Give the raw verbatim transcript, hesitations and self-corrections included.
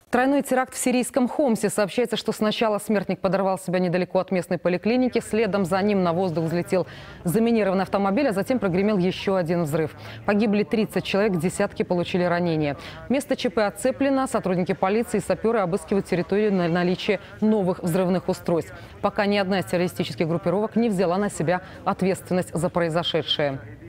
Тройной теракт в сирийском Хомсе. Сообщается, что сначала смертник подорвал себя недалеко от местной поликлиники. Следом за ним на воздух взлетел заминированный автомобиль, а затем прогремел еще один взрыв. Погибли тридцать человек, десятки получили ранения. Место ЧП оцеплено. Сотрудники полиции и саперы обыскивают территорию на наличие новых взрывных устройств. Пока ни одна из террористических группировок не взяла на себя ответственность за произошедшее.